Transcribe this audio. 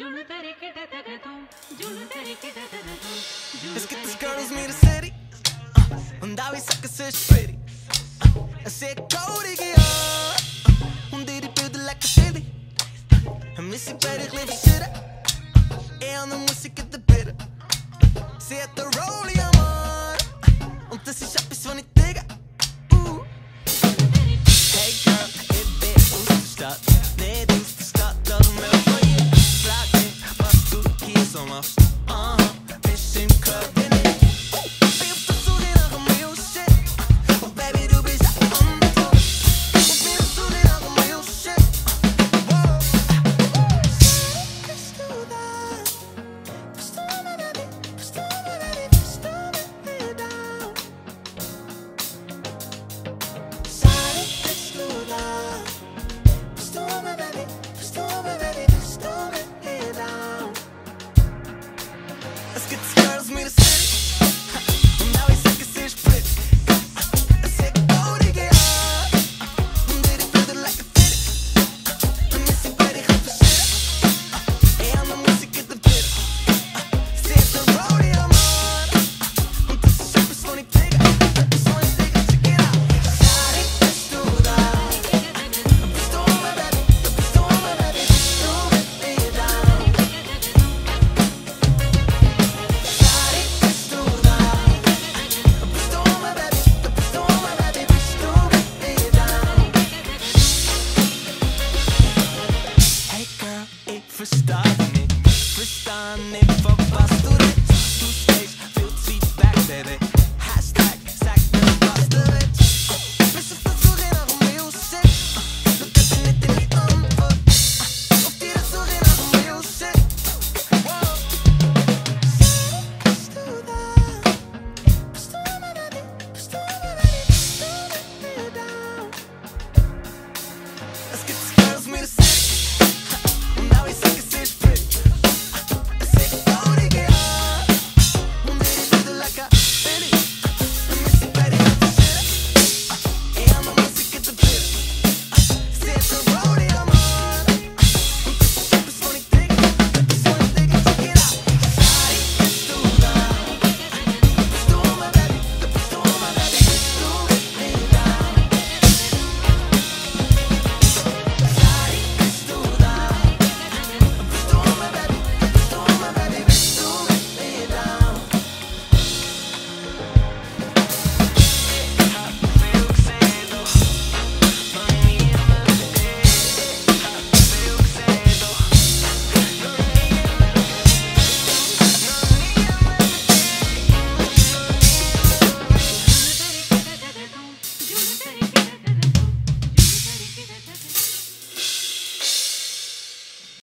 Let's get this girl who's me the city. Und da ich sag, es ist pretty. Es sieht goldig aus. Und die Bilder lecker silly. En missie bij de gleven zitten. En dan moest ik het te bidden. Sie hat der Rolli am Arm. Und das ist etwas, was ich digge. Hey girl, ich bin aus der Stadt. Nicht aus der Stadt, darum will ich von dir. Frag mich, was du hier so machst. Aha, bist im Club, bin ich. Bin auf der Suche nach dem real shit. Oh baby, du bist on the top. Und bin auf der Suche nach dem real shit. Wow. Bist du da? Bist du my baby? Bist du my baby? Bist du mit mir down? Sorry, bist du da? Bist du my baby? Bist du my baby? Bist du mit mir down? Let's get this girls me the city. Und now ich sag, es ist pretty. Es sieht goldig aus. Und die Bilder lecker titty. Und missie bei dir gaat verschitten. En dan moest ik het te bidden. Sie hat der Rolli am Arm. Und das ist etwas, was ich digge. Etwas, was ich digge, check it out. Sorry, bist du da? Bist du my baby? Bist du my baby? Bist du mit mir down? Sorry, bist du da? Bist du my baby? Bist du my baby? Bist du mit mir down? Hey girl, ich verstehe